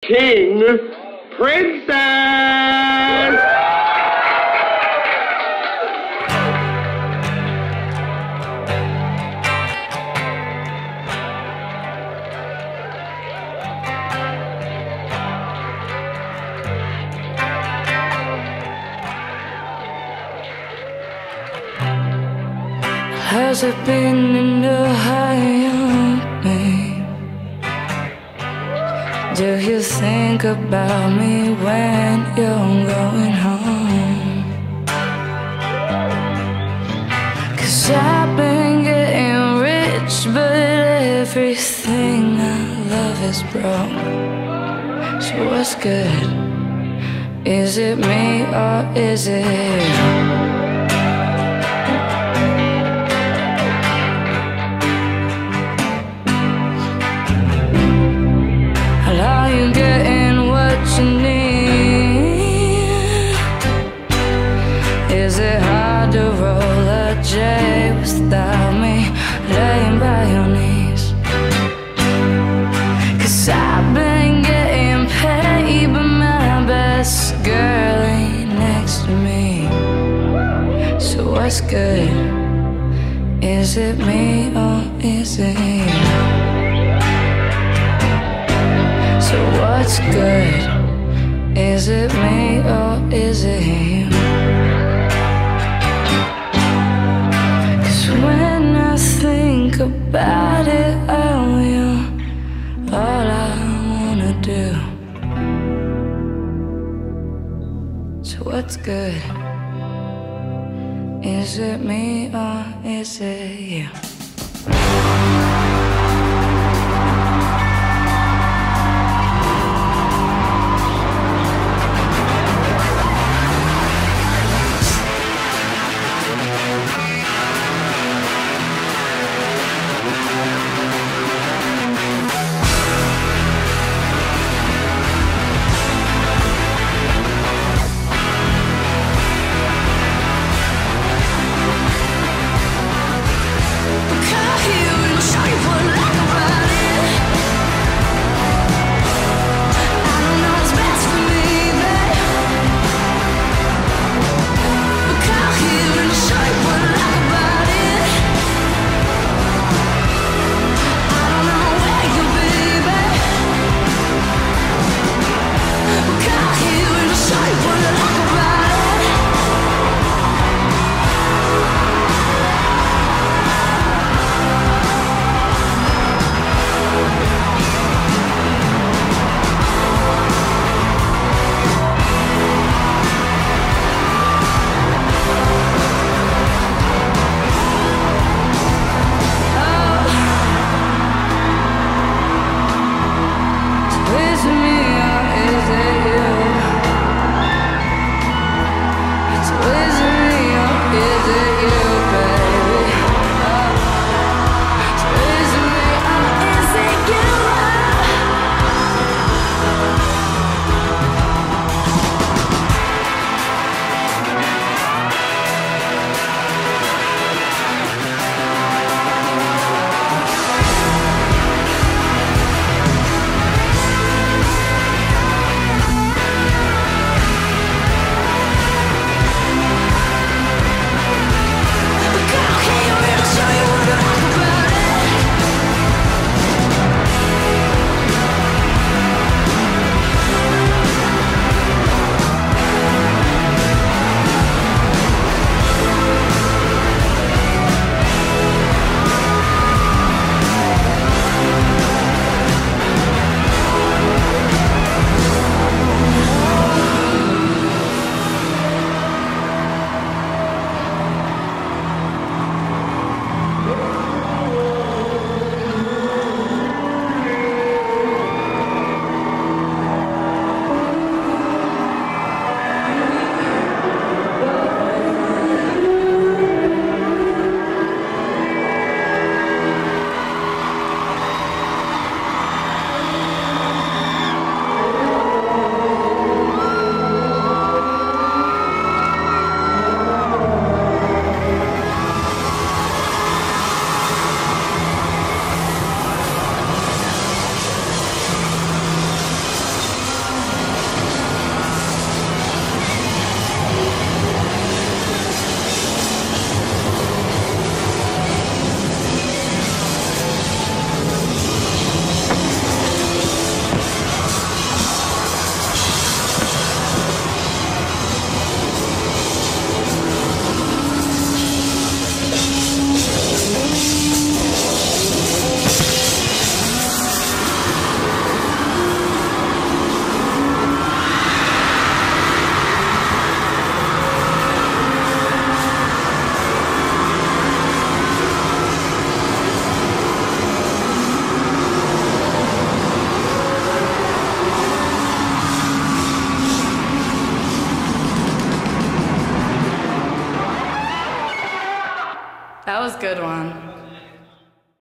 King Princess! Has it been enough high on me? Do you think about me when you're going home? 'Cause I've been getting rich, but everything I love is broke. So what's good? Is it me or is it you? Are you getting what you need? Is it hard to roll a J without me laying by your knees? 'Cause I've been getting paid, but my best girl ain't next to me. So what's good? Is it me or is it you? So what's good? Is it me or is it you? 'Cause when I think about it, you're all I wanna do. So what's good? Is it me or is it you? Car here in good one.